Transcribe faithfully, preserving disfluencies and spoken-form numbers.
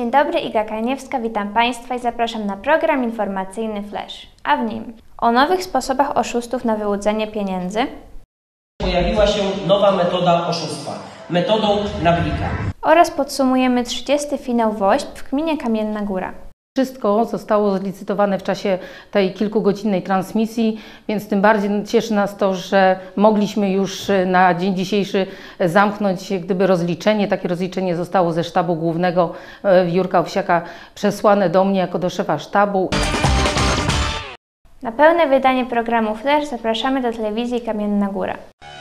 Dzień dobry, Iga Kaniewska, witam Państwa i zapraszam na program informacyjny Flash, a w nim o nowych sposobach oszustów na wyłudzenie pieniędzy. Pojawiła się nowa metoda oszustwa, metodą nablika. Oraz podsumujemy trzydziesty finał WOŚP w gminie Kamienna Góra. Wszystko zostało zlicytowane w czasie tej kilkugodzinnej transmisji, więc tym bardziej cieszy nas to, że mogliśmy już na dzień dzisiejszy zamknąć gdyby rozliczenie. Takie rozliczenie zostało ze sztabu głównego Jurka Owsiaka przesłane do mnie jako do szefa sztabu. Na pełne wydanie programu Flash zapraszamy do telewizji Kamienna Góra.